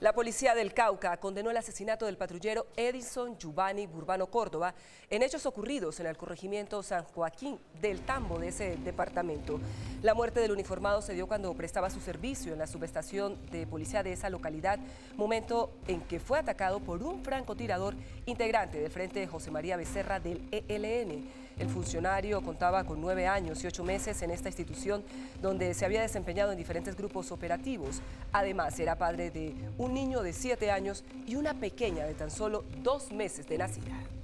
La policía del Cauca condenó el asesinato del patrullero Edison Giovanni Burbano Córdoba en hechos ocurridos en el corregimiento San Joaquín del Tambo de ese departamento. La muerte del uniformado se dio cuando prestaba su servicio en la subestación de policía de esa localidad, momento en que fue atacado por un francotirador integrante del Frente José María Becerra del ELN. El funcionario contaba con 9 años y 8 meses en esta institución, donde se había desempeñado en diferentes grupos operativos. Además, era padre de un niño de 7 años y una pequeña de tan solo 2 meses de nacida.